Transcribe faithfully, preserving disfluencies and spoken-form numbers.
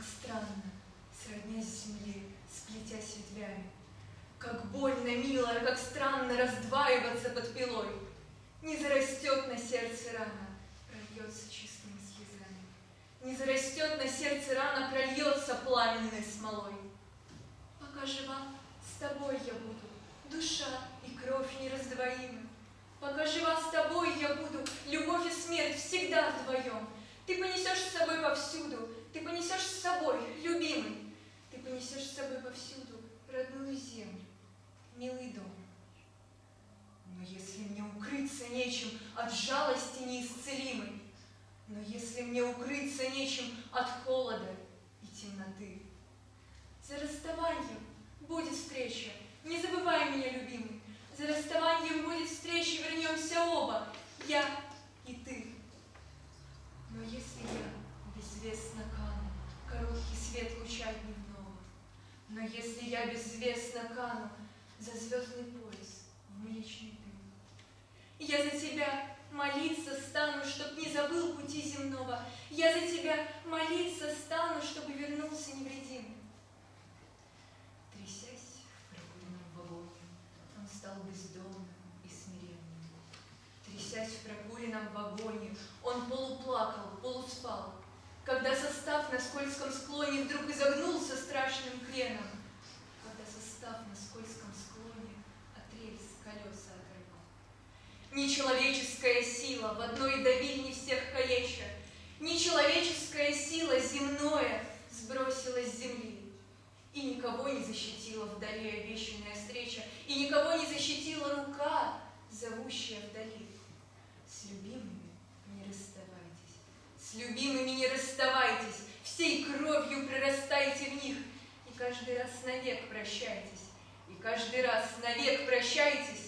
странно, сроднясь земле, сплетясь ветвями, как больно, милая, как странно раздваиваться под пилой. Не зарастет на сердце рана, прольется чистыми слезами. Не зарастет на сердце рана, прольется пламенной смолой. Пока жива, с тобой я буду, душа и кровь нераздвоимы. Пока жива, с тобой я буду, любовь и смерть всегда вдвоем. Ты понесешь с собой повсюду, ты понесешь с собой, любимый, ты понесешь с собой повсюду родную землю, милый дом. Но если мне укрыться нечем от жалости неисцелимой, но если мне укрыться нечем от холода и темноты, за расставанием будет встреча, не забывай меня, любимый, за расставанием будет встреча, вернемся оба, я и ты. Но если я безвестно кану, короткий свет луча дневного, но если я безвестно кану за звездный пояс в млечный дым, я за тебя молиться стану, чтоб не забыл пути земного, я за тебя молиться стану, чтобы вернулся невредимым. Трясясь в прогульном вагоне, он стал бездомным и смиренным. Трясясь в прогулянном вагоне, он полуплакал, полуспал, когда состав на скользком склоне вдруг изогнулся страшным креном, когда состав на скользком склоне от рельс колеса оторвал. Нечеловеческая сила в одной давильне всех калеча, нечеловеческая сила земное сбросила с земли, и никого не защитила вдали обещанная встреча, и никого не защитила рука, зовущая вдали. С любимыми не расставайтесь, с любимыми не расставайтесь, всей кровью прорастайте в них, и каждый раз навек прощайтесь, и каждый раз навек прощайтесь.